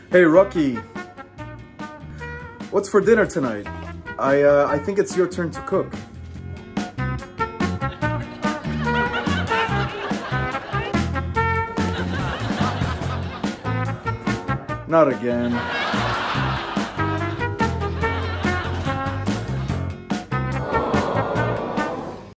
Hey, Rocky. What's for dinner tonight? I think it's your turn to cook. Not again.